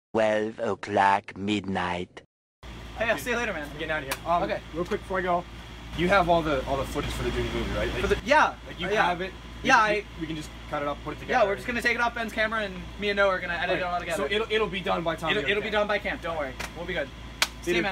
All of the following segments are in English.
12 o'clock midnight. Hey, I'll see you later, man. I'm getting out of here. Okay. Real quick before I go, you have all the footage for the junior movie, right? Like, Yeah. like you yeah. have it. Yeah, we can just cut it up, put it together. Yeah, we're just gonna take it off Ben's camera, and me and Noah are gonna edit it all together. So it'll be done by time. It'll be done by camp. Don't worry. We'll be good. See you, man.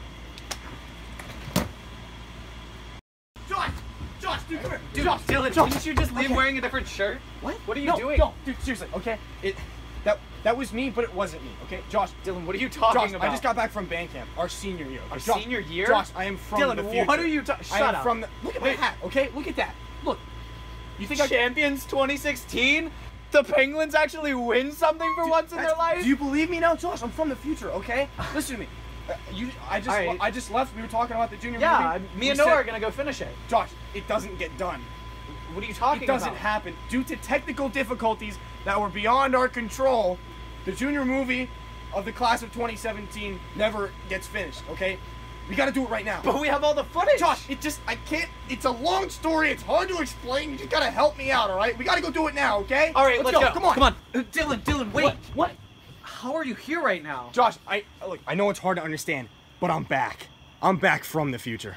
Josh, dude, come here. Dude, Dylan, didn't you just leave wearing a different shirt? What? What are you doing? No, dude, seriously, okay? That was me, but it wasn't me, okay? Josh, Dylan, what are you talking about? I just got back from band camp, our senior year. Our Josh, senior year? Josh, I am from Dylan, the future. what are you talking? Shut I am up. from the. Look at my hat, okay? Look at that. Look. You think Champions 2016? The Penguins actually win something for once in their life? Do you believe me now, Josh? I'm from the future, okay? Listen to me. I just left. We were talking about the junior movie. Yeah, me and Noah are gonna go finish it. Josh, it doesn't get done. What are you talking about? It doesn't happen. Due to technical difficulties that were beyond our control, the junior movie of the class of 2017 never gets finished, okay? We gotta do it right now. But we have all the footage! Josh, I can't, it's a long story, it's hard to explain, you just gotta help me out, alright? We gotta go do it now, okay? Alright, let's go. Come on. Come on. Dylan, wait. What? How are you here right now? Josh, look, I know it's hard to understand, but I'm back. I'm back from the future.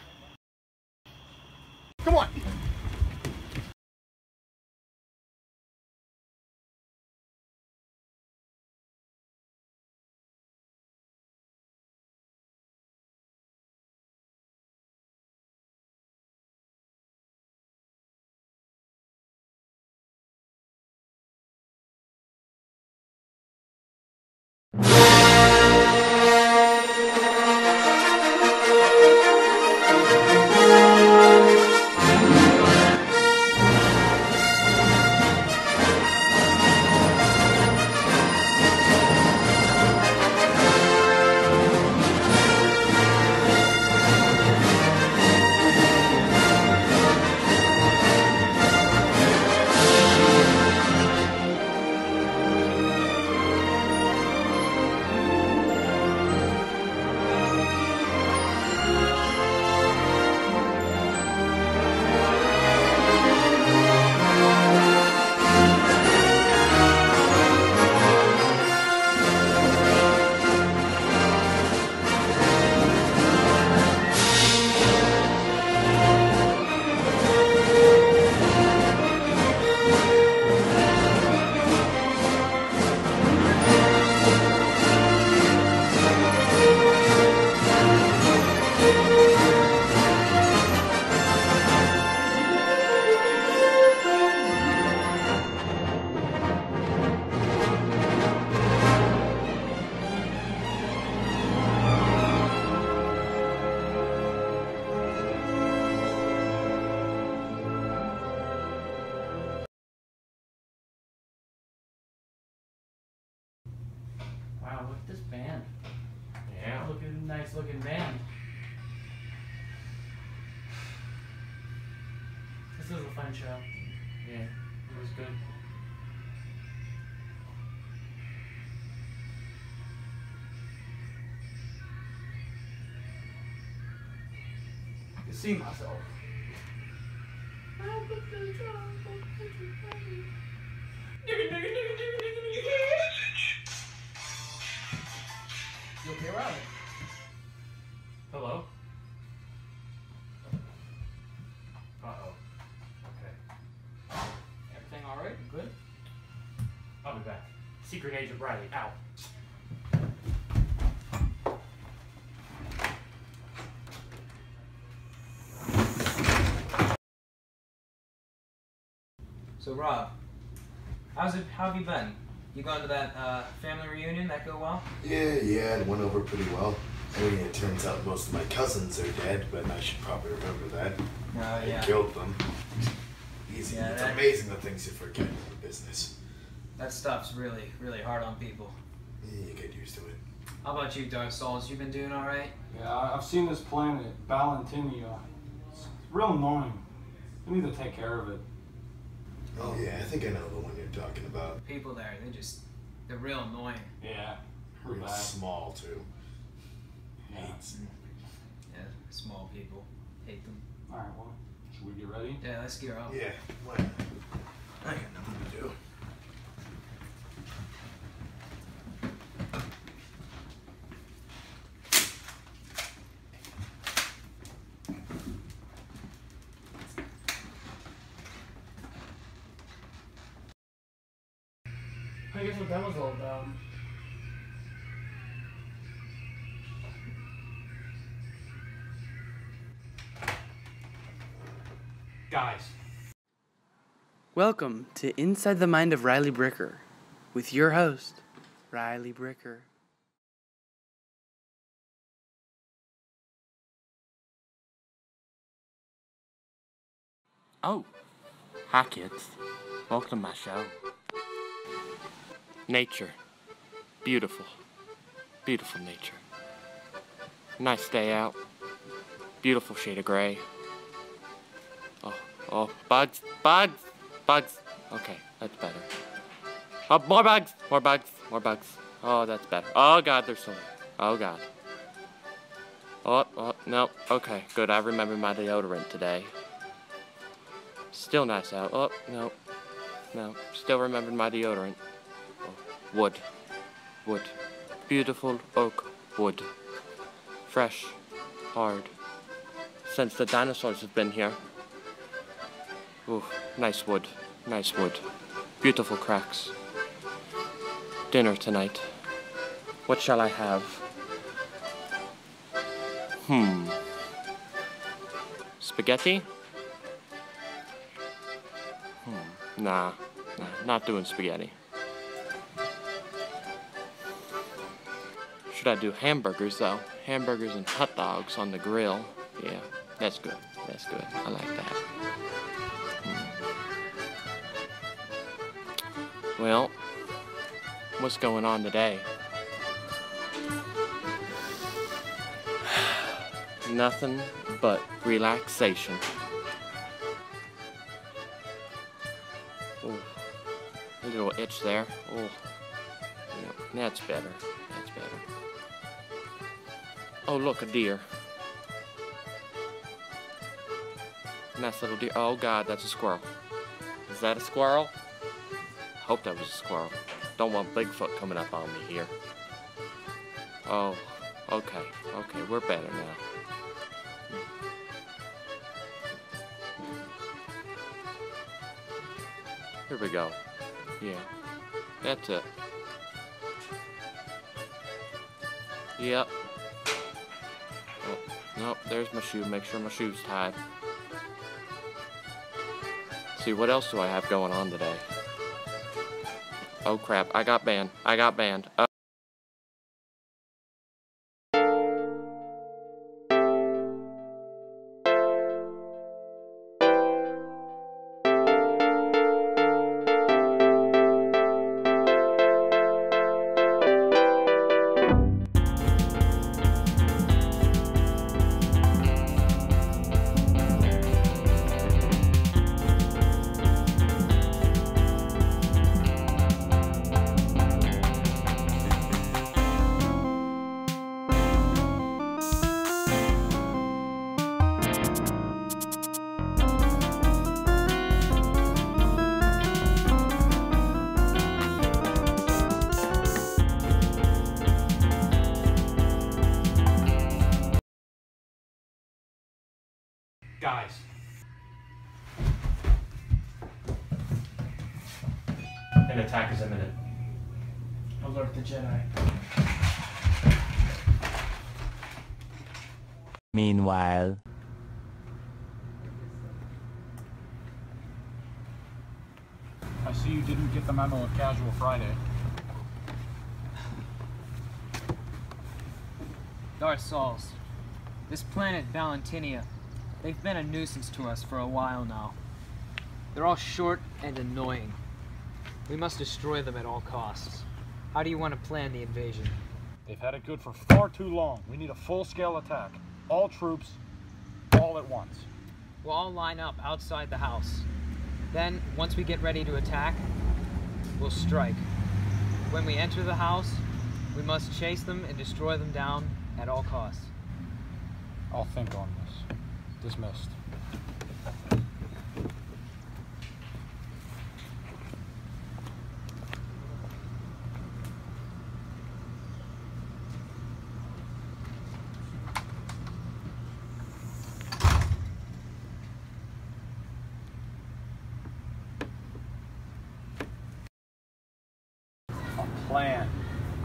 Come on. Wow, look at this band. Yeah. Look at a nice looking band. This was a fun show. Yeah, it was good. I can see myself. You okay, Riley? Hello? Uh-oh. Okay. Everything alright? Good? I'll be back. Secret Agent Riley, out. So Rob, how have you been? You going to that family reunion? That go well? Yeah, it went over pretty well. I mean, it turns out most of my cousins are dead, but I should probably remember that. Yeah. I killed them. Easy. Yeah, it's that- amazing the things you forget in the business. That stuff's really, really hard on people. Yeah, you get used to it. How about you, Dark Souls? You been doing all right? Yeah, I've seen this planet, Valentinia. It's real annoying. We need to take care of it. Oh yeah, I think I know the one you're talking about. People there, they're real annoying. Yeah, heard Real that. small too. Yeah. Hates. Yeah, small people. Hate them. Alright, well, should we get ready? Yeah, let's gear up. Yeah, why not? I got nothing to do. guess what that was all about. Guys. Welcome to Inside the Mind of Riley Bricker with your host, Riley Bricker. Oh, hi kids. Welcome to my show. Nature. Beautiful. Beautiful nature. Nice day out. Beautiful shade of gray. Oh, bugs, bugs, bugs. Okay, that's better. Oh, more bugs, more bugs, more bugs. Oh, that's better. Oh God, there's so many. Oh God. Oh, no. Okay, good. I remembered my deodorant today. Still nice out. Oh, no. Still remembered my deodorant. Oh, wood. Wood. Beautiful oak wood. Fresh. Hard. Since the dinosaurs have been here. Ooh, nice wood. Nice wood. Beautiful cracks. Dinner tonight. What shall I have? Spaghetti? Nah, not doing spaghetti. Should I do hamburgers though? Hamburgers and hot dogs on the grill. Yeah, that's good. That's good. I like that. Well, what's going on today? Nothing but relaxation. Oh, a little itch there. Oh, yeah, that's better. That's better. Oh, look, a deer. Nice little deer. Oh, God, that's a squirrel. Is that a squirrel? Hope that was a squirrel. Don't want Bigfoot coming up on me here. Oh, okay, we're better now. Here we go. Yeah, that's it. Yep. Oh, no, there's my shoe. Make sure my shoe's tied. See, what else do I have going on today? Oh crap, I got banned. Guys. An attack is imminent. Alert the Jedi. Meanwhile. I see you didn't get the memo of Casual Friday. Darth Sauls, this planet Valentinia, they've been a nuisance to us for a while now. They're all short and annoying. We must destroy them at all costs. How do you want to plan the invasion? They've had it good for far too long. We need a full-scale attack. All troops, all at once. We'll all line up outside the house. Then, once we get ready to attack, we'll strike. When we enter the house, we must chase them and destroy them down at all costs. I'll think on this. Dismissed.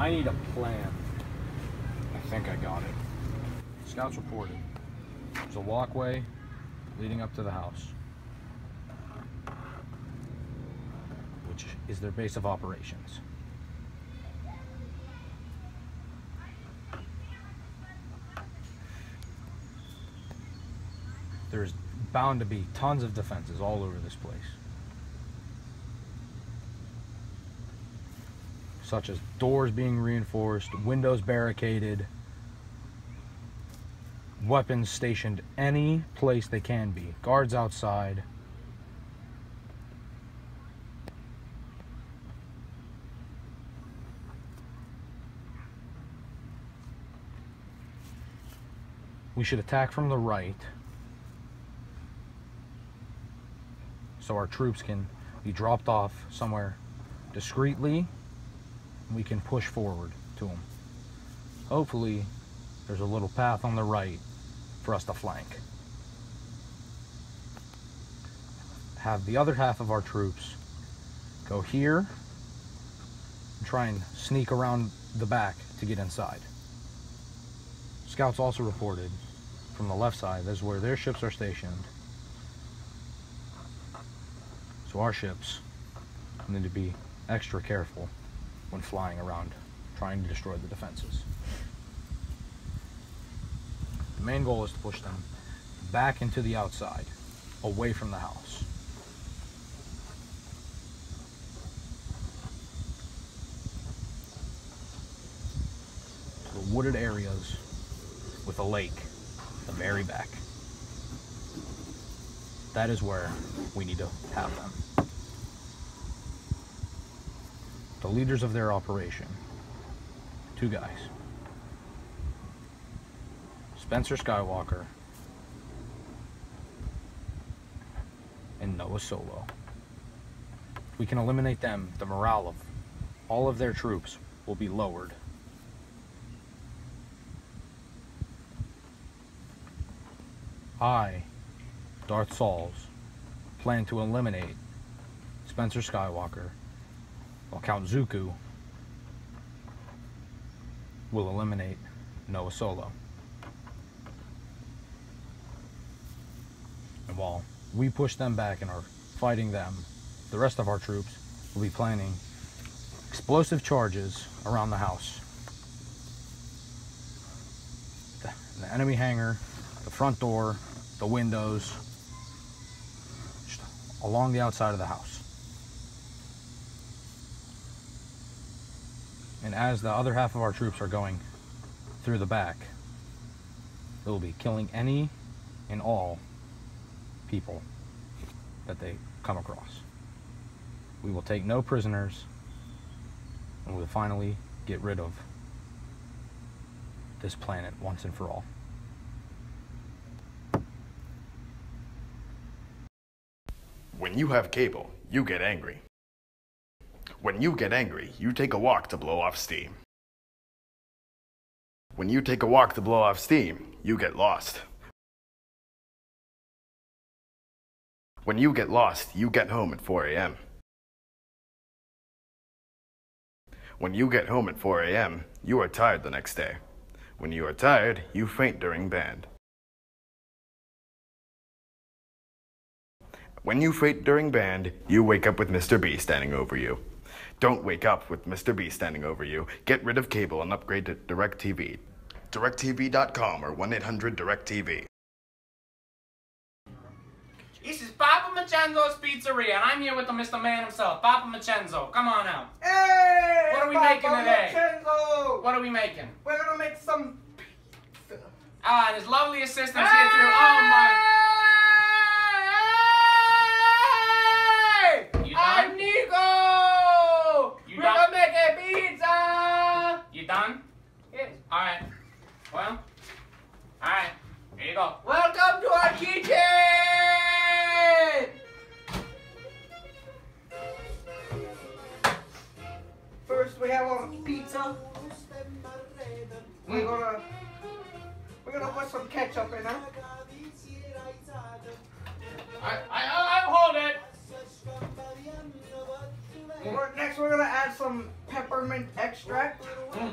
I need a plan. I think I got it. Scouts reported. There's a walkway leading up to the house, which is their base of operations. There's bound to be tons of defenses all over this place, such as doors being reinforced, windows barricaded, weapons stationed any place they can be, guards outside. We should attack from the right so our troops can be dropped off somewhere discreetly and we can push forward to them. Hopefully there's a little path on the right for us to flank. Have the other half of our troops go here and try and sneak around the back to get inside. Scouts also reported from the left side, that's where their ships are stationed. So our ships need to be extra careful when flying around, trying to destroy the defenses. The main goal is to push them back into the outside, away from the house. To the wooded areas with a lake at the very back. That is where we need to have them. The leaders of their operation, 2 guys. Spencer Skywalker and Noah Solo. If we can eliminate them, the morale of all of their troops will be lowered. I, Darth Sauls, plan to eliminate Spencer Skywalker, while Count Dooku will eliminate Noah Solo. And while we push them back and are fighting them, the rest of our troops will be planning explosive charges around the house. The enemy hangar, the front door, the windows, just along the outside of the house. And as the other half of our troops are going through the back, they will be killing any and all people that they come across. We will take no prisoners, and we will finally get rid of this planet once and for all. When you have cable, you get angry. When you get angry, you take a walk to blow off steam. When you take a walk to blow off steam, you get lost. When you get lost, you get home at 4 a.m. When you get home at 4 a.m., you are tired the next day. When you are tired, you faint during band. When you faint during band, you wake up with Mr. B standing over you. Don't wake up with Mr. B standing over you. Get rid of cable and upgrade to DirecTV. DirecTV.com or 1-800-DirecTV. This is Papa Macenzo's Pizzeria, and I'm here with the Mr. Man himself, Papa Macenzo. Come on out. Hey! What are we Papa making today? Macenzo! What are we making? We're gonna make some pizza. Ah, and his lovely assistant's here too. Oh my. You done? I'm Nico! You We're done? gonna make a pizza! You done? Yes. Alright. Well, alright. Here you go. Welcome to our kitchen! First we have our pizza. We're gonna put some ketchup in it. I hold it. Well, next we're gonna add some peppermint extract.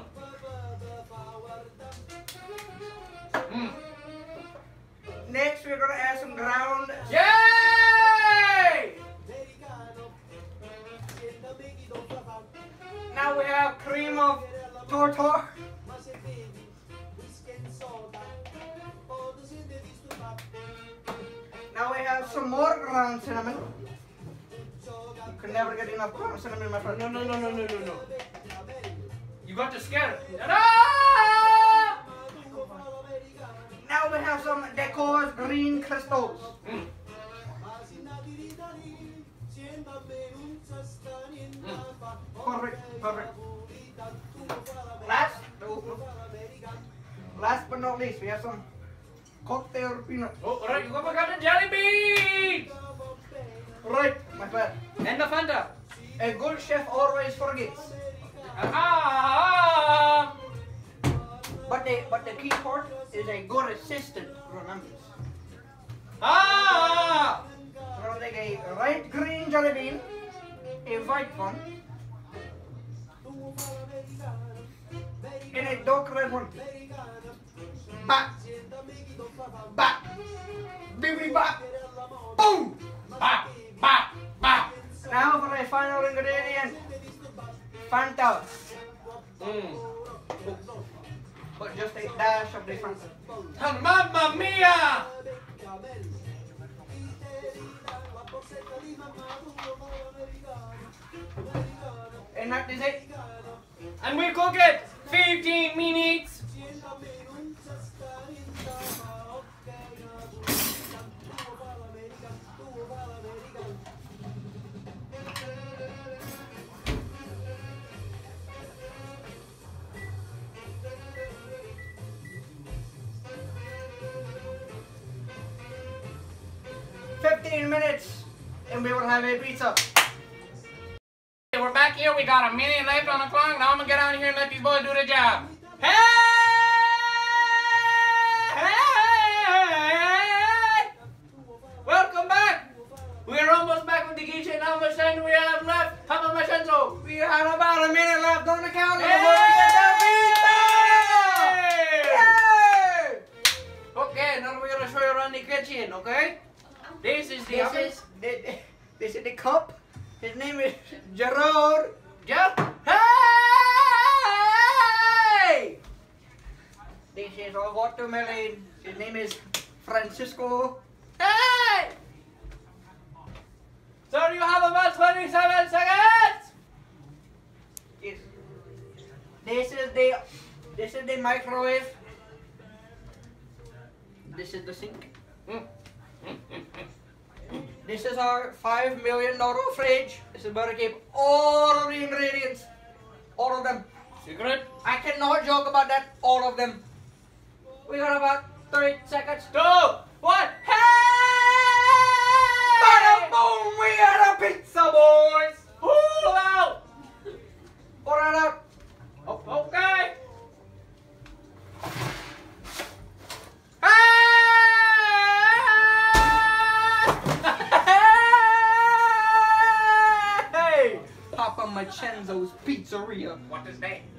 Next we're gonna add some ground. Yay! Now we have cream of tartar. Now we have some more ground cinnamon. You can never get enough ground cinnamon, my friend. No. You got to scare it. No! Now we have some Decor's green crystals. Perfect. Last but not least, we have some cocktail peanuts. Oh, right, you forgot the jelly beans! Right, my friend. And the Fanta. A good chef always forgets. But the key part is a good assistant remembers. We're gonna take a light green jelly bean, a white one, and a dark red one. Bap! Bap! Bibbidi bap! Boom! Bap! Bap! Bap! Now for a final ingredient, Fanta. But just a dash of the Fanta. Mamma mia! And that is it. And we cook it 15 minutes. Minutes, and we will have a pizza. We're back here. We got a minute left on the clock. Now I'm gonna get out of here and let these boys do their job. Hey! Welcome back. We're almost back with the kitchen. How much time do we have left? Papa Machenzo. We have about a minute left on the counter. Okay, now we're gonna show you around the kitchen. Okay? This is the cup. His name is Gerard. Hey! This is our watermelon. His name is Francisco. Hey! So you have about 27 seconds. Yes. This is the microwave. This is the sink. This is our $5 million fridge. This is where we keep all of the ingredients. All of them. Secret? I cannot joke about that. All of them. We got about 30 seconds. 2, 1. Hey! Bada boom! We got a pizza, boys! Pull out! Pour it out. Oh, okay. Papa Machenzo's Pizzeria. What is that?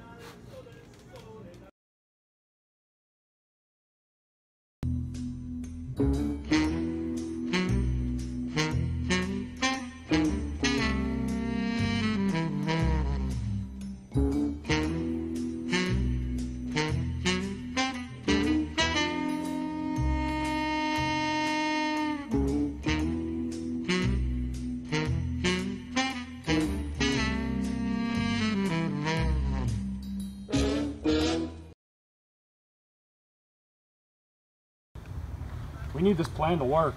We need this plan to work.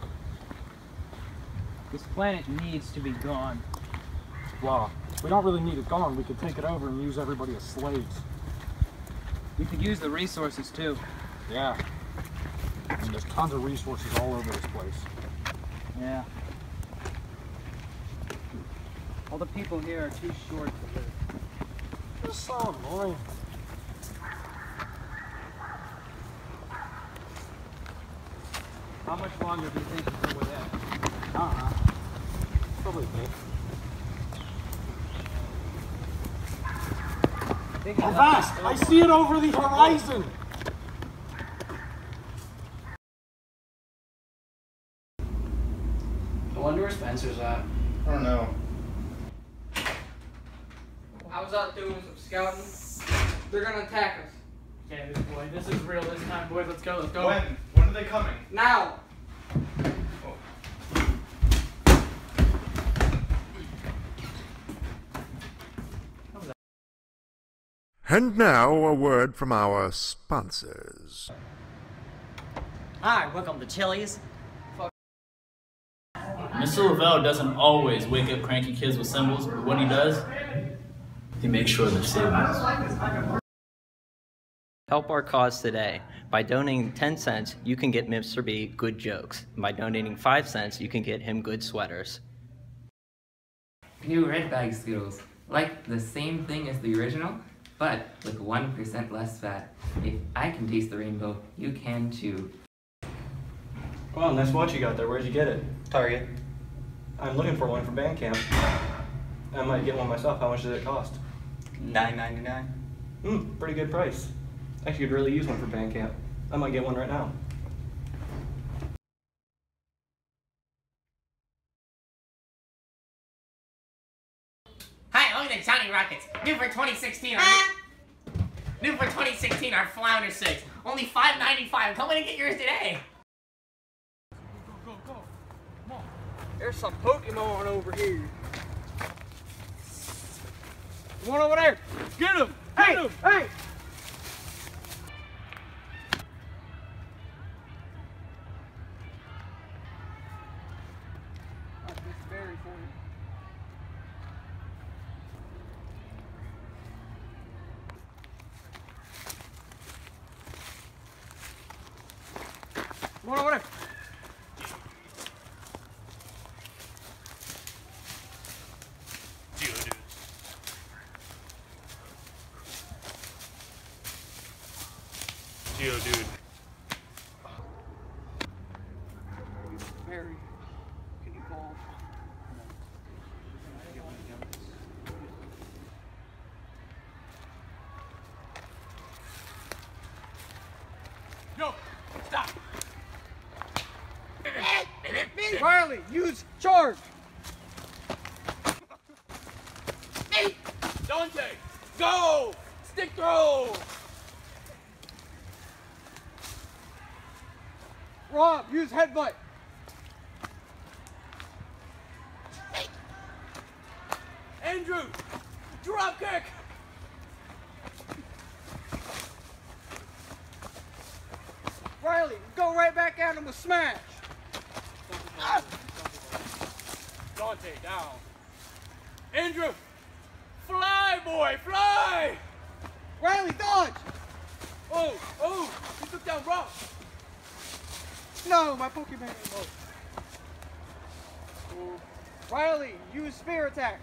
This planet needs to be gone. Well, we don't really need it gone. We could take it over and use everybody as slaves. We could use the resources too. Yeah. And there's tons of resources all over this place. Yeah. All the people here are too short to live. It's so annoying. How much longer do you think until we're there? Probably a bit. Avast! I see it over the horizon! I wonder where Spencer's at. I don't know. I was out doing some scouting. They're gonna attack us. Okay, boy, this is real this time, boys. Let's go, let's go. When are they coming? Now! And now, a word from our sponsors. Hi, welcome to Chili's. Mr. Lavelle doesn't always wake up cranky kids with symbols, but when he does, he makes sure they're saved. Help our cause today. By donating 10 cents, you can get Mr. B good jokes. By donating 5 cents, you can get him good sweaters. New Red Bag Skittles. Like the same thing as the original, but with 1% less fat. If I can taste the rainbow, you can too. Wow, nice watch you got there. Where'd you get it? Target. I'm looking for one for band camp. I might get one myself. How much does it cost? $9.99. Pretty good price. Actually, could really use one for band camp. I might get one right now. Hi, look at the Johnny Rockets. New for 2016. New for 2016 are Flounder 6. Only $5.95. Come in and get yours today. Go. Come on. There's some Pokemon over here. One over there. Get him. Hey. One over there. Geodude. Mary, can you call? No! Stop! Riley, use charge! Dante, go! Stick throw! Rob, use headbutt! Andrew, drop kick! Riley, go right back at him with smash! Dante, down. Andrew, fly, boy, fly! Riley, dodge! Oh, you took down Rob. No, my Pokemon. Oh. Riley, use spear attack.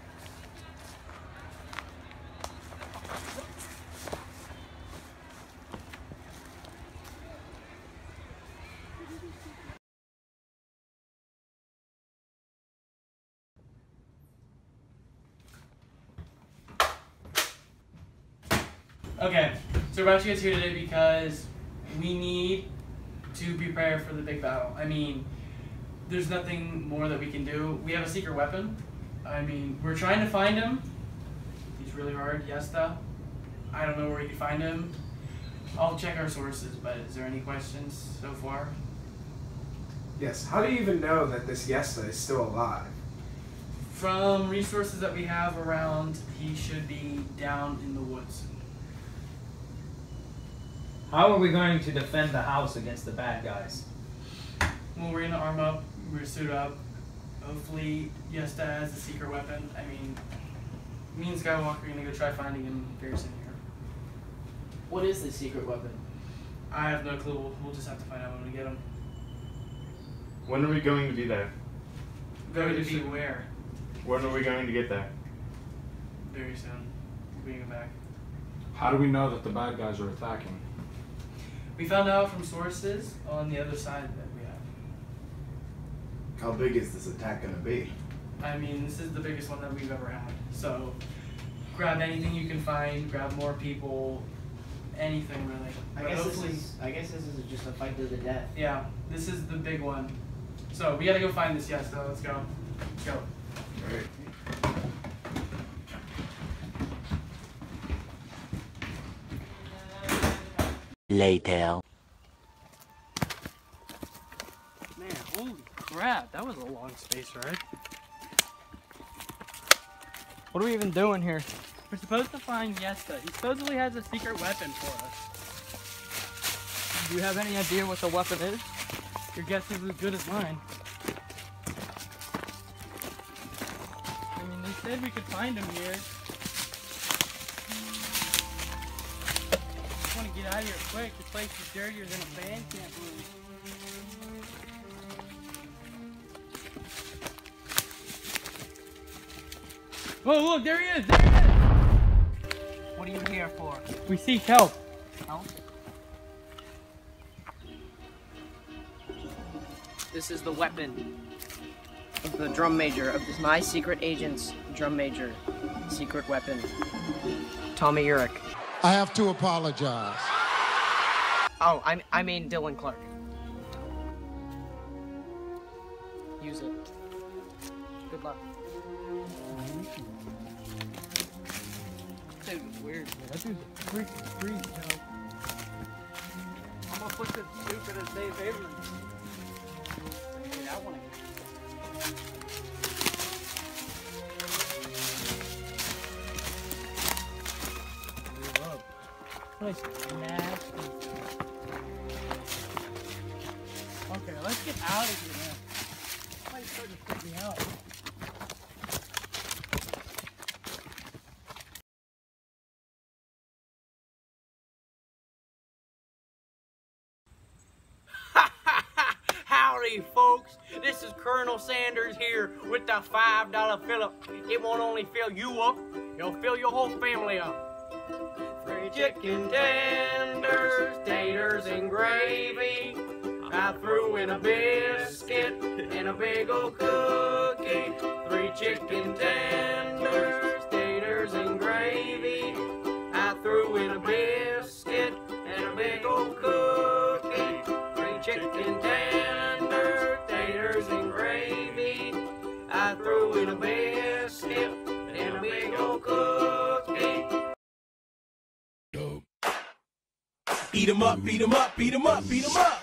Okay, so we're actually here today because we need to prepare for the big battle. I mean, there's nothing more that we can do. We have a secret weapon. I mean, we're trying to find him. He's really hard, Yesta. I don't know where we can find him. I'll check our sources, but is there any questions so far? Yes, how do you even know that this Yesta is still alive? From resources that we have around, he should be down in the woods. How are we going to defend the house against the bad guys? Well, we're gonna arm up, we're gonna suit up. Hopefully, Yesta has a secret weapon. I mean, me and Skywalker are gonna go try finding him very soon here. What is the secret weapon? I have no clue. We'll just have to find out when we get him. When are we going to be there? Going to be where? When are we going to get there? Very soon. We'll bring him back. How do we know that the bad guys are attacking? We found out from sources on the other side that we have. How big is this attack going to be? I mean, this is the biggest one that we've ever had. So, grab anything you can find, grab more people, anything really. I guess this is just a fight to the death. Yeah, this is the big one. So we gotta go find this Yesta. Let's go. Let's go. Alright. Later. Man, holy crap, that was a long space ride. What are we even doing here? We're supposed to find Yesta. He supposedly has a secret weapon for us. Do you have any idea what the weapon is? Your guess is as good as mine. I mean, they said we could find him here. I want to get out of here quick. The place is dirtier than a band camp room. Oh, look, there he is! There he is! What are you here for? We seek help. Help? This is the weapon of the drum major, of this, my secret agent's drum major. Secret weapon. Tommy Urich. I have to apologize. Oh, I mean Dylan Clark. Use it. Good luck. That dude's weird, man. That dude's a freaking freak, yo. I'm gonna put this stupid as Dave Haberman. Get that one again. Nice, nasty. Okay, let's get out of here, man. Might start to freak me out. Howdy, folks. This is Colonel Sanders here with the $5 fill-up. It won't only fill you up, it'll fill your whole family up. 3 chicken tenders, taters and gravy. I threw in a biscuit and a big old cookie. 3 chicken tenders, taters and gravy. I threw in a biscuit and a big old cookie. 3 chicken tenders, taters and gravy. I threw in a biscuit and a big old cookie. Eat 'em up, beat 'em up, beat 'em up, beat 'em up.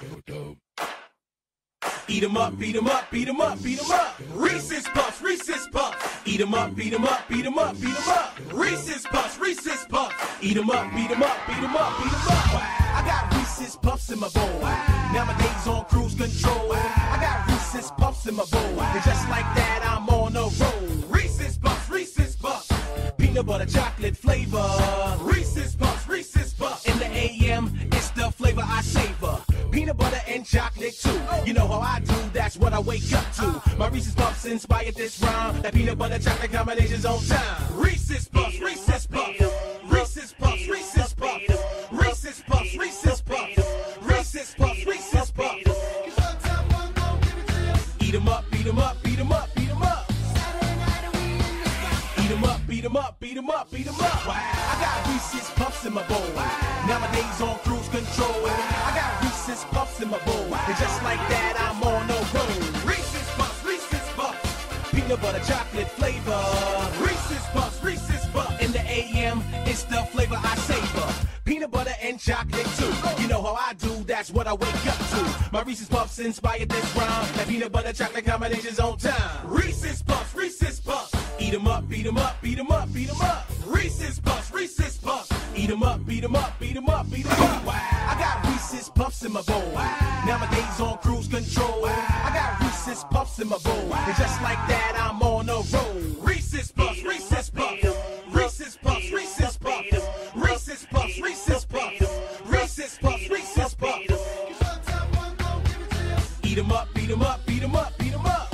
Eat 'em up, beat 'em up, beat 'em up, beat 'em up. Reese's Puffs, Reese's Puffs. Eat 'em up, beat 'em up, beat 'em up, beat 'em up. Reese's Puffs, Reese's Puffs. Eat 'em up, beat 'em up, beat 'em up, beat 'em up. I got Reese's Puffs in my bowl. Nowadays on cruise control. I got Reese's Puffs in my bowl. And just like that, I'm on a roll. Reese's Puffs, Reese's Puffs. Peanut butter chocolate flavor. Reese's Puffs, Reese's Puffs. In the AM, it's the flavor I savor. Peanut butter and chocolate too. You know how I do, that's what I wake up to. My Reese's Puffs inspired this rhyme. That peanut butter chocolate combination's on time. Reese's Puffs, Reese's Puffs. Reese's Puffs, Reese's Puffs. Reese's Puffs, Reese's Puffs. Reese's Puffs, Reese's Puffs. Eat 'em up, beat 'em up, beat 'em up, beat 'em up. Eat 'em up, beat 'em up, beat 'em up, beat 'em up. I got Reese's Puffs in my bowl. Nowadays on cruise control. I got Reese's Puffs in my bowl. And just like that, I'm on a roll. Reese's Puffs, Reese's Puffs. Peanut butter chocolate flavor. Reese's Puffs, Reese's Puffs. In the AM, it's the flavor I savor. Peanut butter and chocolate too. You know how I do, that's what I wake up to. My Reese's Puffs inspired this rhyme. That peanut butter chocolate combination's on time. Reese's Puffs, Reese's Puffs. Eat 'em up, beat 'em up, beat 'em up, beat 'em up. Reese's Puffs, Reese's Puffs. Eat 'em up, beat 'em up, beat 'em up, beat 'em up. I got Reese's Puffs in my bowl. Nowadays on cruise control. I got Reese's Puffs in my bowl. And just like that, I'm on a roll. Reese's Puffs, Reese's Puffs. Reese's Puffs, Reese's Puffs. Reese's Puffs, Reese's Puffs. Reese's Puffs, Reese's Puffs. Eat 'em up, beat 'em up, beat 'em up, beat 'em up.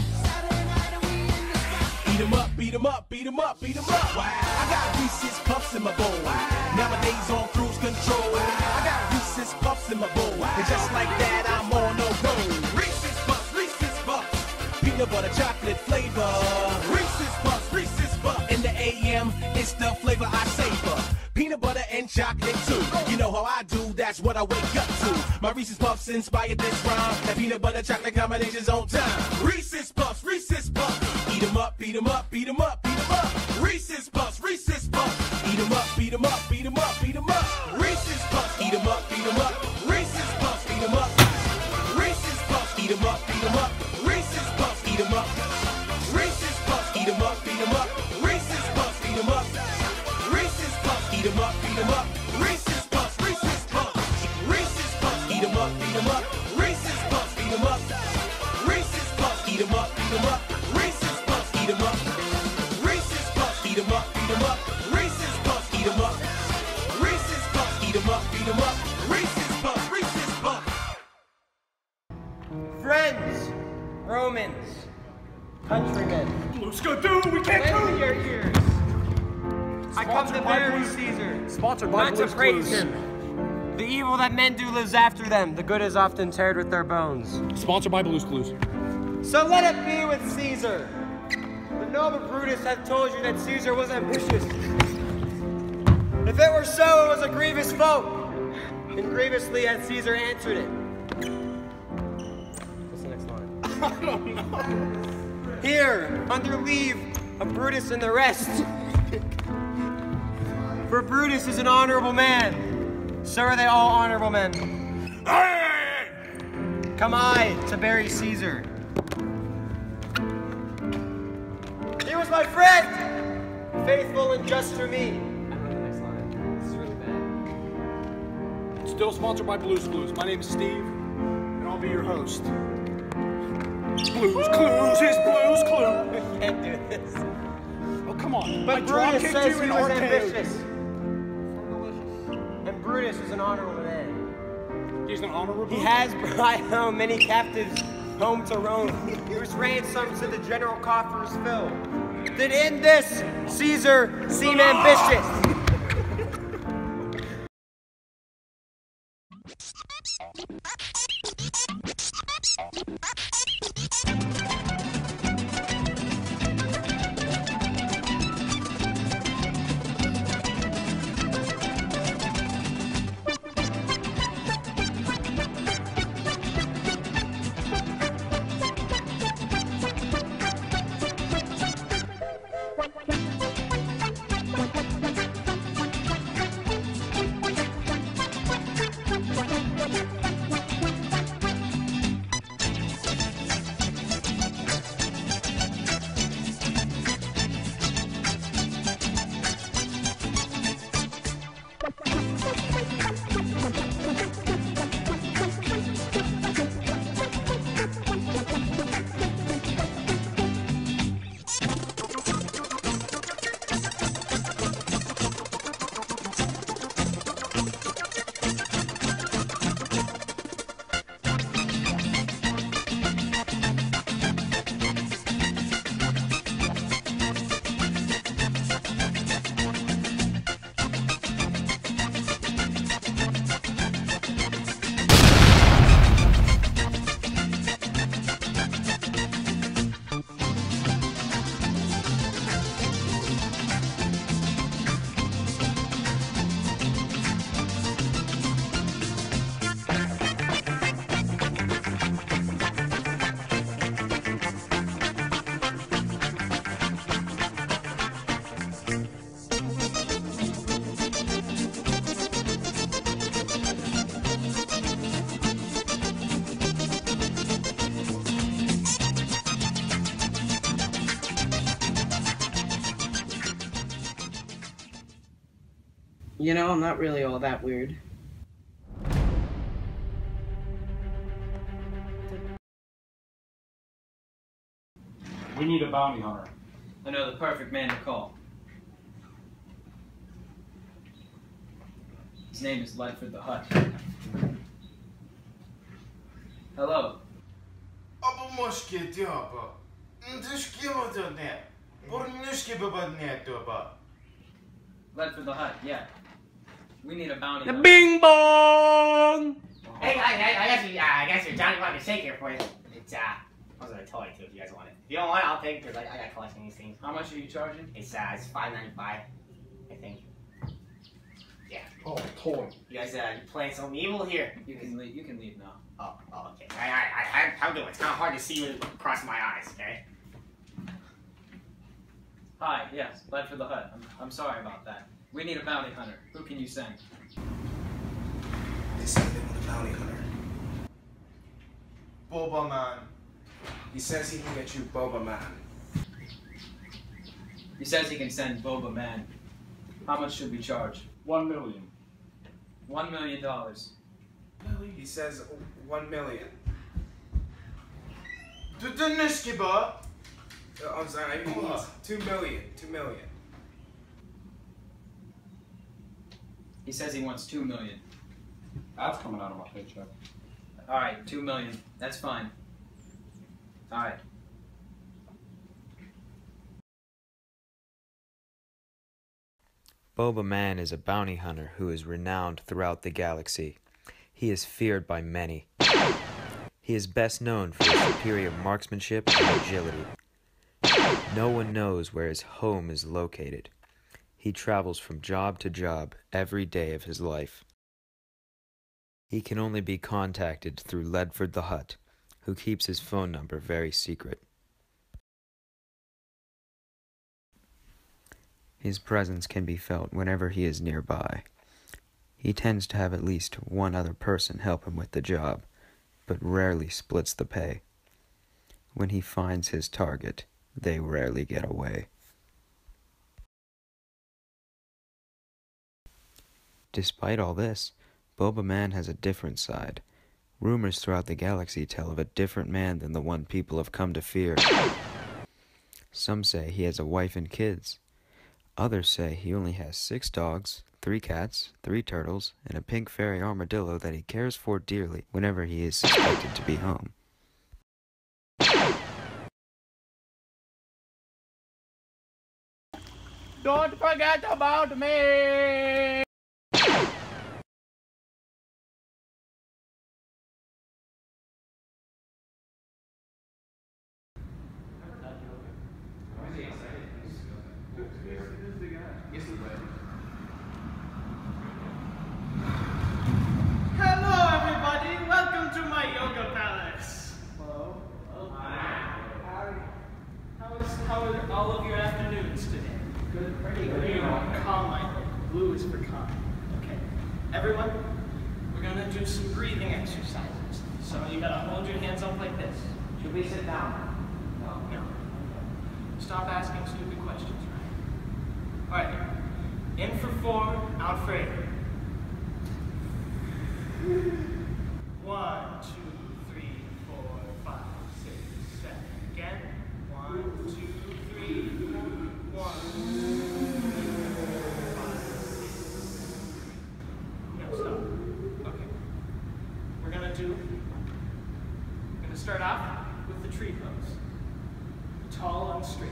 Eat 'em up, beat 'em up, beat 'em up, beat 'em up. I got Reese's Puffs in my bowl. Nowadays on cruise control. I got Reese's Puffs in my bowl. And just like that, I'm on a roll. Reese's Puffs, Reese's Puffs. Peanut butter chocolate flavor. Reese's Puffs, Reese's Puffs. In the AM, it's the flavor flavor I savor. Peanut butter and chocolate too. You know how I do, that's what I wake up to. My Reese's Puffs inspired this rhyme. That peanut butter chocolate combination's on time. Reese's Puffs, Reese's Puffs. Eat 'em up, beat 'em up, beat 'em up, beat 'em up. Reese's Puffs, Reese's Puffs. Eat 'em up, beat 'em up, beat 'em up, beat 'em up. Reese's Puffs, eat 'em up, beat 'em up. Reese's Puffs, eat 'em up. Reese's Puffs, eat 'em up, beat 'em up. Reese's Puffs, eat 'em up. Reese's Puffs, eat 'em up, beat 'em up. Reese's Puffs, eat 'em up. Reese's Puffs, eat 'em up, beat 'em up. Reese's Puffs, Reese's Puffs. Reese's Puffs, eat 'em up, beat 'em up. Reese's Puffs, eat 'em up. Reese's Puffs, eat 'em up, beat 'em up. Reese's Puffs, eat 'em up. Reese's Puffs, eat 'em up, beat 'em up. Reese's Puffs, eat 'em up. Reese's Puffs, eat 'em up, beat 'em up. Reese's Puffs, Reese's Puffs. Friends, Romans, countrymen. Let's go, dude. We can't lend do your ears. I come to bury Caesar, Sponsored by not to Blue's praise Clues. him. The evil that men do lives after them. The good is often tarred with their bones. Sponsored by Blue's Clues. So let it be with Caesar. The noble Brutus hath told you that Caesar was ambitious. If it were so, it was a grievous fault. And grievously hath Caesar answered it. What's the next line? I don't know. Here, under leave of Brutus and the rest. For Brutus is an honorable man. So are they all honorable men. Come I to bury Caesar. He was my friend, faithful and just for me. Still sponsored by Blue's Clues. My name is Steve, and I'll be your host. Blue's Clues is Blue's Clues. We can't do this. Oh, come on. But I Brutus dropkicked says you he in was arcade. ambitious. And Brutus is an honorable man. He's an honorable. He has brought home many captives home to Rome, whose ransoms to the general coffers fill. Did in this Caesar seem ambitious? You know, I'm not really all that weird. We need a bounty hunter. I know the perfect man to call. His name is Ledford the Hutt. Hello. Ledford the Hutt, yeah. We need a bounty hunter. Bing bong! Hey guys, I guess your Johnny Rocket shake here for you. It's I was gonna tell you too if you guys want it. If you don't want it, I'll take it because I got collecting these things. How much are you charging? It's $5.95. I think. Yeah. Oh, toy. You guys playing something evil here? You can leave. You can leave now. Oh, okay. How do it? It's kind of hard to see with across my eyes. Okay. Hi. Yes, Led for the Hut. I'm sorry about that. We need a bounty hunter. Who can you send? They said they want a bounty hunter. Boba Man. He says he can get you Boba Man. He says he can send Boba Man. How much should we charge? $1 million. $1 million. He says 1 million. I'm sorry, I mean 2 million. 2 million. He says he wants $2 million. That's coming out of my paycheck. All right, $2 million. That's fine. All right. Boba Man is a bounty hunter who is renowned throughout the galaxy. He is feared by many. He is best known for his superior marksmanship and agility. No one knows where his home is located. He travels from job to job every day of his life. He can only be contacted through Ledford the Hutt, who keeps his phone number very secret. His presence can be felt whenever he is nearby. He tends to have at least one other person help him with the job, but rarely splits the pay. When he finds his target, they rarely get away. Despite all this, Boba Man has a different side. Rumors throughout the galaxy tell of a different man than the one people have come to fear. Some say he has a wife and kids. Others say he only has 6 dogs, 3 cats, 3 turtles, and a pink fairy armadillo that he cares for dearly whenever he is suspected to be home. Don't forget about me! Hello, everybody. Welcome to my yoga palace. Hello. How are all of your afternoons today? Good. Pretty good. Calm, I think. Blue is for calm. Okay. Everyone, we're gonna do some breathing exercises. So you gotta hold your hands up like this. Should we sit down? No. Stop asking stupid questions, right? All right. In for 4, out for 8. 1, 2, 3, 4, 5, 6, 7. Again. 1, 2, 3, 1. No, stop. Okay. We're gonna start off with the tree pose. Tall and straight.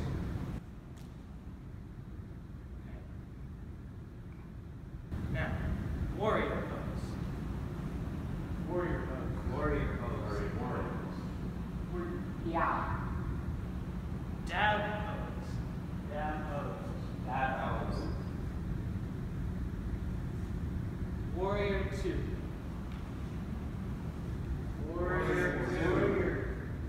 Now, warrior pose. Warrior pose. Warrior pose. Warrior pose. Yeah. Dab pose. Dab pose. Dab pose. Warrior 2. Warrior 2.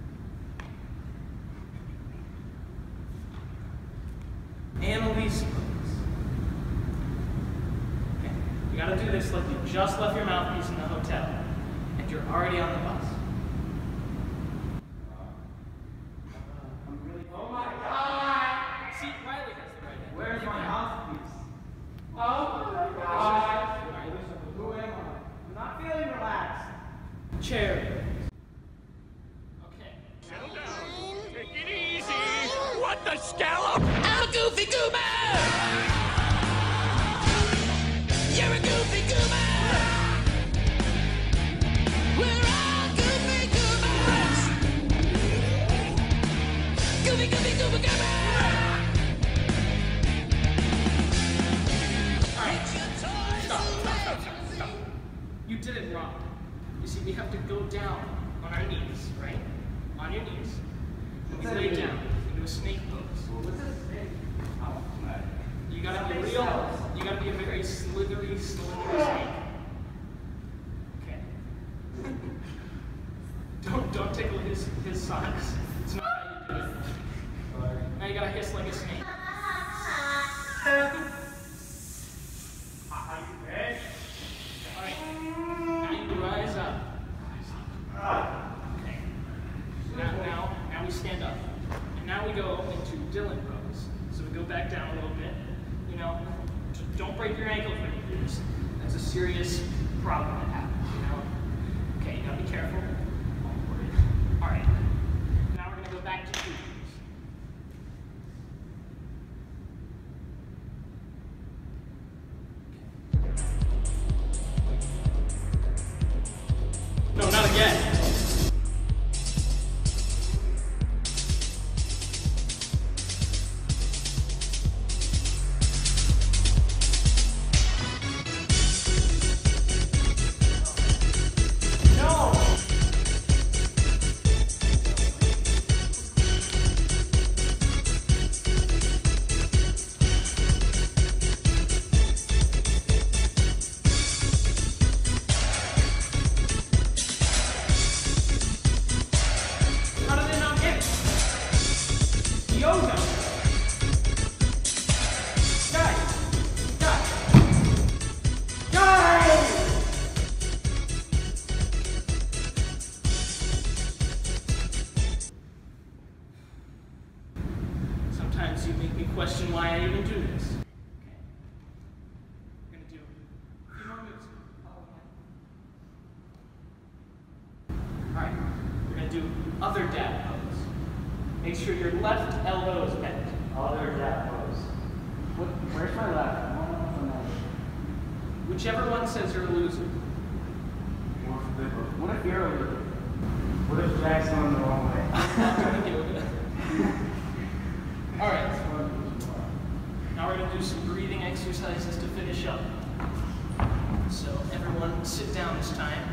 Annalise pose. You gotta do this like you just left your mouthpiece in the hotel, and you're already on the bus. Oh my God! See, Riley has the right hand. Where's my mouthpiece? Oh my God! Who am I? I'm not feeling relaxed. Chair. Okay. Settle down. Take it easy. What the scallop? I'm a goofy goober! You're a goofy goober! We're all goofy goobers! Goofy, goofy, goober, goober! Alright, stop. You did it wrong. You see, we have to go down on our knees, right? On your knees. And we lay down into a snake pose. What's a snake? You You gotta be real. You gotta be a very slithery snake. Okay. Don't tickle his socks. It's not how you do it. Now you gotta hiss like a snake. Alright. Now you rise up. Okay. Now we stand up. And now we go into Dylan pose. So we go back down a little bit. You know, don't break your ankles when you do this. That's a serious problem that happens, you know? Okay, you gotta be careful. Alright. Now we're gonna go back to two. No, not again. Sometimes you make me question why I even do this. Okay. We're gonna do a few more moves. Alright, we're gonna do other dab pose. Make sure your left elbow is bent. Other dab pose. Where's my left? Whichever one says you're a loser. What if you're a loser? What if Jack's going the wrong way? Alright. Now we're going to do some breathing exercises to finish up. So everyone sit down this time.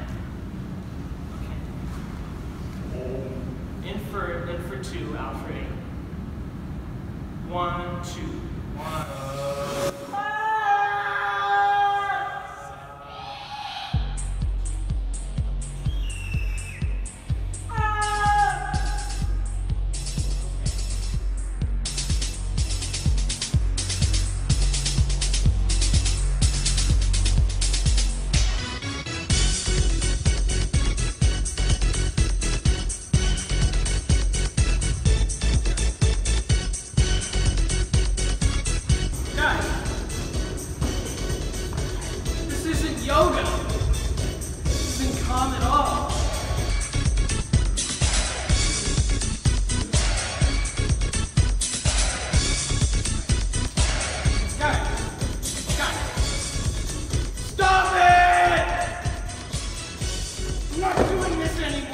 Okay. In for 2, out for 8. 1, 2, 1. Yoga. This isn't calm at all. Guys, stop it! I'm not doing this anymore.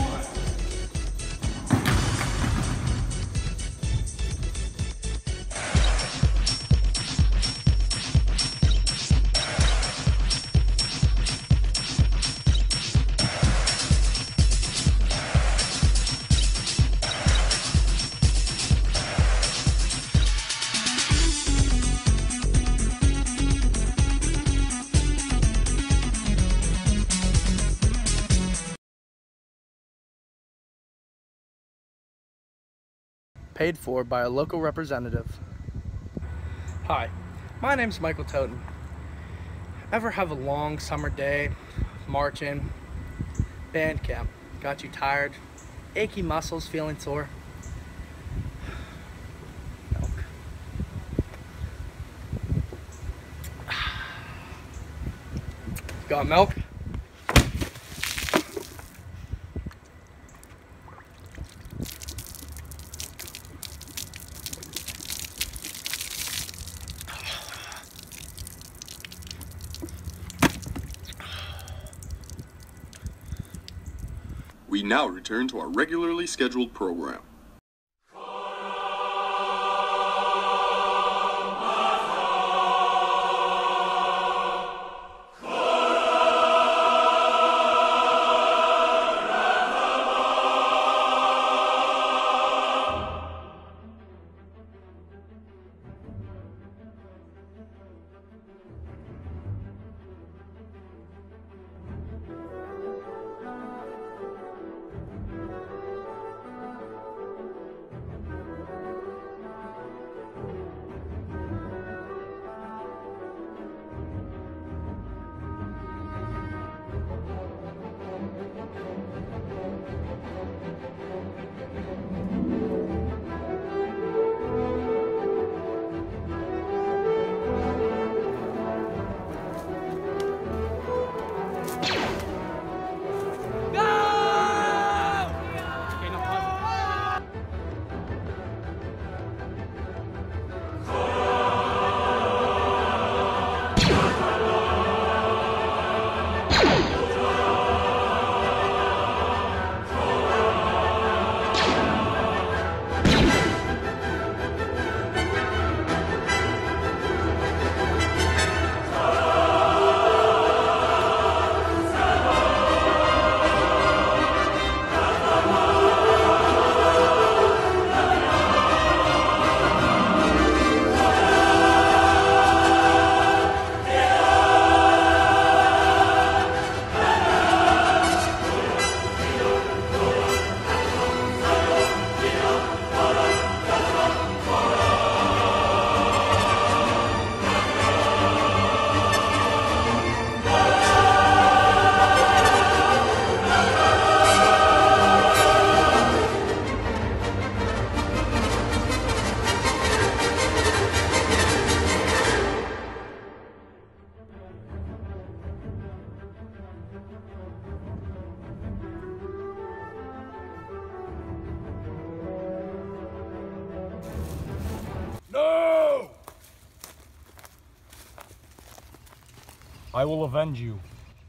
Paid for by a local representative. Hi, my name's Michael Toten. Ever have a long summer day, marching, band camp, got you tired, achy muscles, feeling sore? Milk. Got milk? We now return to our regularly scheduled program. I will avenge you.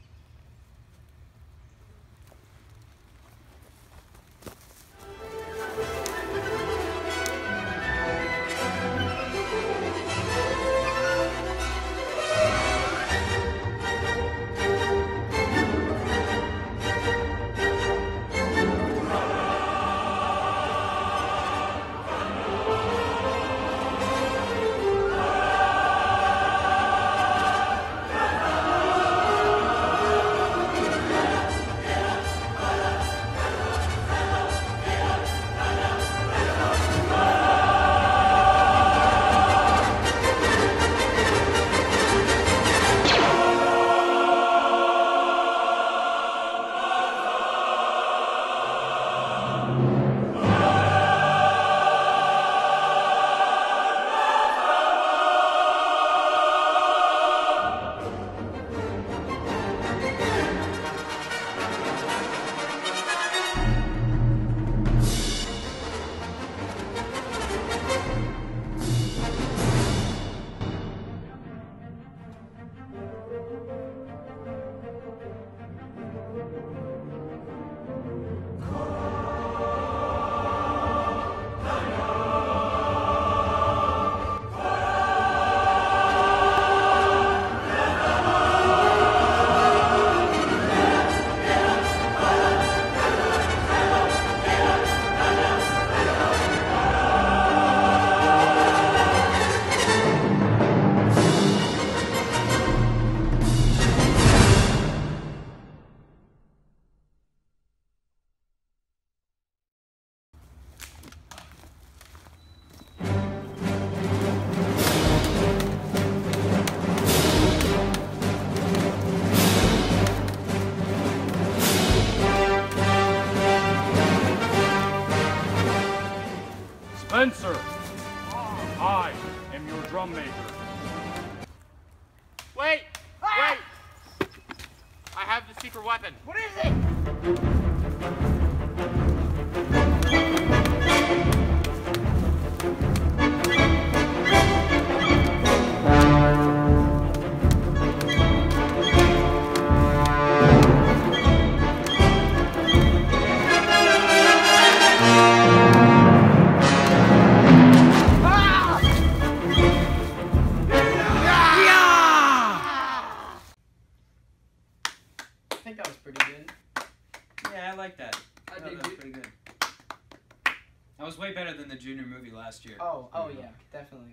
Spencer, I am your drum maker. Wait! Wait! I have the secret weapon. What is it? I think that was pretty good. Yeah, I like that. I thought did that was too. pretty good. That was way better than the junior movie last year. Oh yeah, definitely.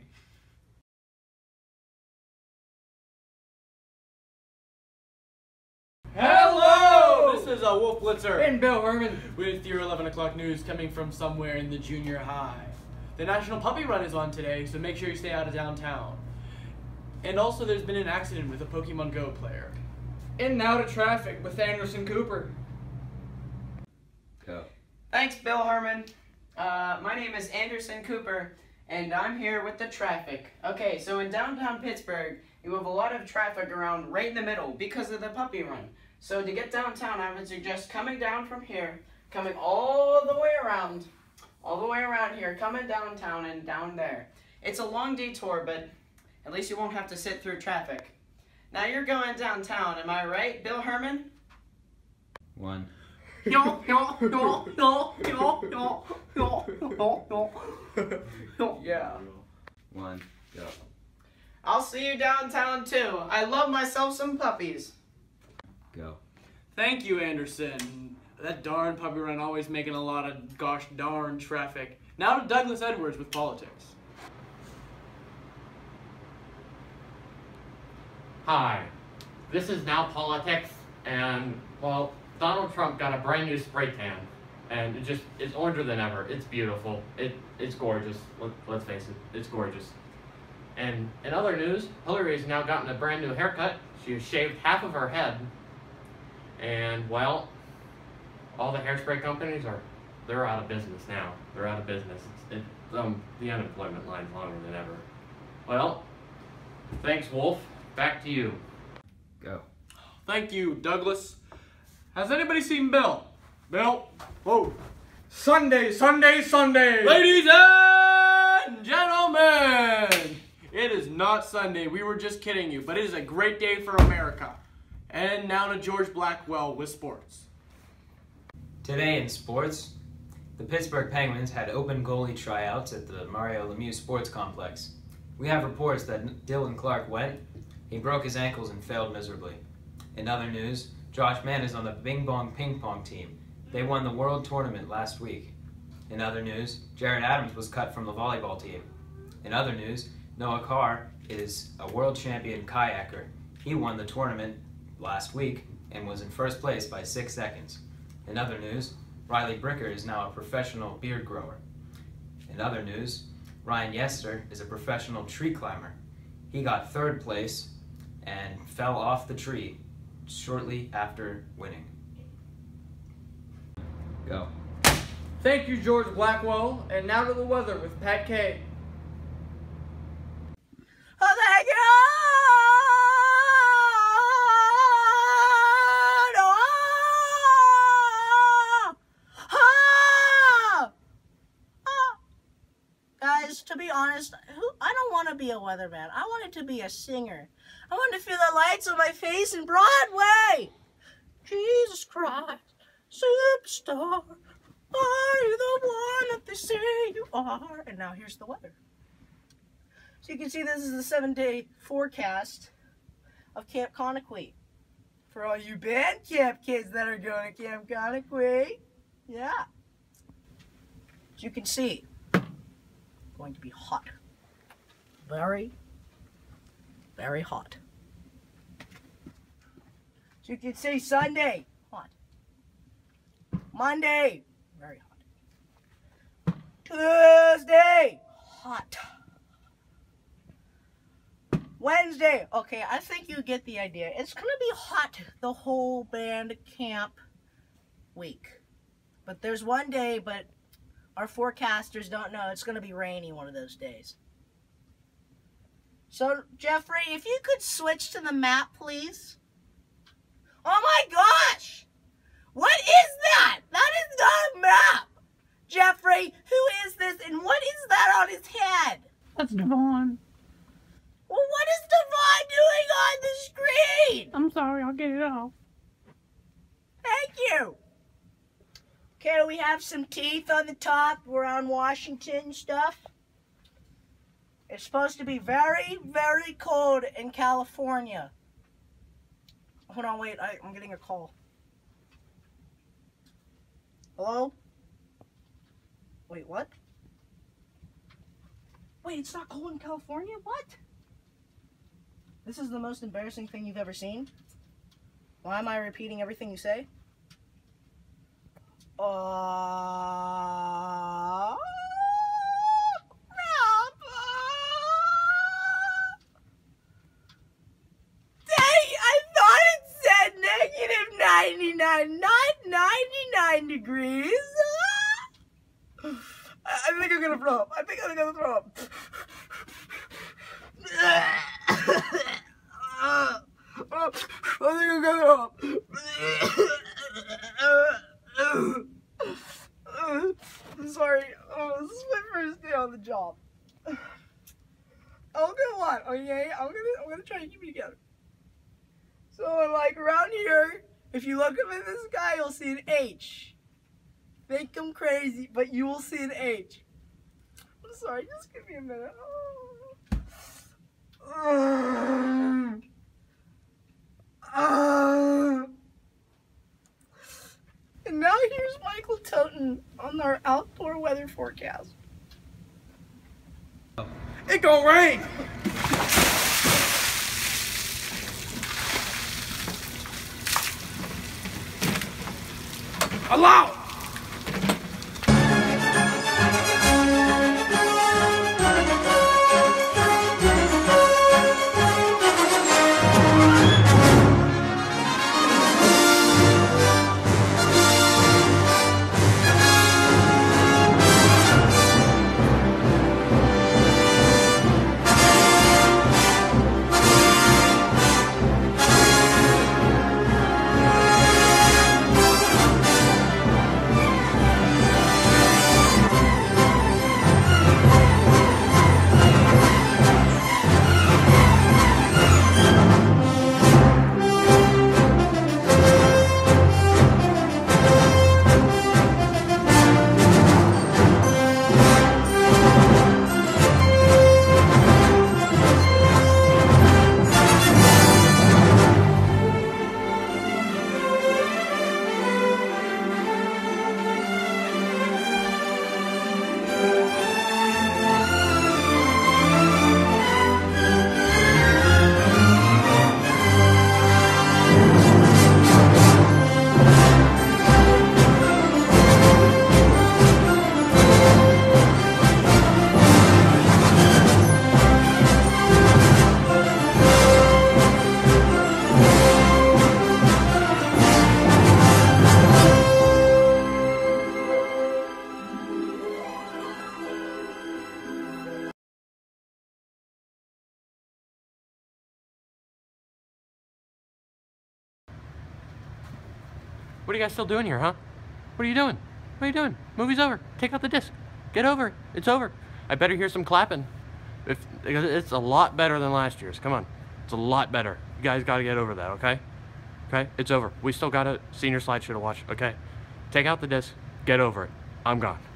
Hello! This is Wolf Blitzer. And Bill Herman. With your 11 o'clock news coming from somewhere in the junior high. The National Puppy Run is on today, so make sure you stay out of downtown. And also there's been an accident with a Pokemon Go player. And now to traffic with Anderson Cooper. Go. Thanks, Bill Herman. My name is Anderson Cooper, and I'm here with the traffic. Okay, so in downtown Pittsburgh, you have a lot of traffic around right in the middle because of the puppy run. So to get downtown, I would suggest coming down from here, coming all the way around here, coming downtown and down there. It's a long detour, but at least you won't have to sit through traffic. Now you're going downtown, am I right, Bill Herman? 1. Yeah. 1. Go. I'll see you downtown too. I love myself some puppies. Go. Thank you, Anderson. That darn puppy run always making a lot of gosh darn traffic. Now to Douglas Edwards with politics. Hi, this is Now Politics, and, well, Donald Trump got a brand new spray tan, and it's oranger than ever. It's beautiful. It's gorgeous. Let's face it, it's gorgeous. And in other news, Hillary's now gotten a brand new haircut. She has shaved half of her head, and, well, all the hairspray companies they're out of business now. They're out of business. The unemployment line's longer than ever. Well, thanks, Wolf. Back to you. Go. Thank you, Douglas. Has anybody seen Bill? Bill? Whoa. Sunday! Ladies and gentlemen, it is not Sunday. We were just kidding you, but it is a great day for America. And now to George Blackwell with sports. Today in sports, the Pittsburgh Penguins had open goalie tryouts at the Mario Lemieux Sports Complex. We have reports that Dylan Clark went. He broke his ankles and failed miserably. In other news, Josh Mann is on the Bing Bong Ping Pong team. They won the World Tournament last week. In other news, Jared Adams was cut from the volleyball team. In other news, Noah Carr is a world champion kayaker. He won the tournament last week and was in first place by 6 seconds. In other news, Riley Bricker is now a professional beard grower. In other news, Ryan Yester is a professional tree climber. He got 3rd place and fell off the tree shortly after winning. Go. Thank you, George Blackwell. And now to the weather with Pat K. Oh, thank you! Guys, to be honest, I don't want to be a weatherman. I wanted to be a singer. I want to feel the lights on my face in Broadway. Jesus Christ, superstar, are you the one that they say you are? And now here's the weather. So you can see this is the 7-day forecast of Camp Conaquee. For all you band camp kids that are going to Camp Conaquee. Yeah. As you can see, going to be hot. Very, very hot. So you can see Sunday, hot. Monday, very hot. Tuesday, hot. Wednesday, okay, I think you get the idea. It's going to be hot the whole band camp week. But there's one day, but our forecasters don't know. It's going to be rainy one of those days. So, Jeffrey, if you could switch to the map, please. Oh my gosh! What is that? That is not a map! Jeffrey, who is this and what is that on his head? That's Devon. Well, what is Devon doing on the screen? I'm sorry, I'll get it off. Thank you. Okay, we have some teeth on the top. We're on Washington stuff. It's supposed to be very, very cold in California. Hold on, wait, I'm getting a call. Hello? Wait, what? Wait, it's not cold in California? What? This is the most embarrassing thing you've ever seen? Why am I repeating everything you say? Crap! Dang, I thought it said -99, not 99 degrees. I think I'm gonna throw up. I think I'm gonna throw up. I think I'm gonna throw up. I'm sorry. This is my first day on the job. I'll go on, okay? I'm gonna try to keep it together. So like around here, if you look up in the sky, you'll see an H. Think I'm crazy, but you will see an H. I'm sorry, just give me a minute. And now here's Michael Toten on our outdoor weather forecast. It gon' rain! Allow! What are you guys still doing here, huh? What are you doing? What are you doing? Movie's over. Take out the disc. Get over it. It's over. I better hear some clapping. It's a lot better than last year's. Come on. It's a lot better. You guys got to get over that, okay? Okay? It's over. We still got a senior slideshow to watch, okay? Take out the disc. Get over it. I'm gone.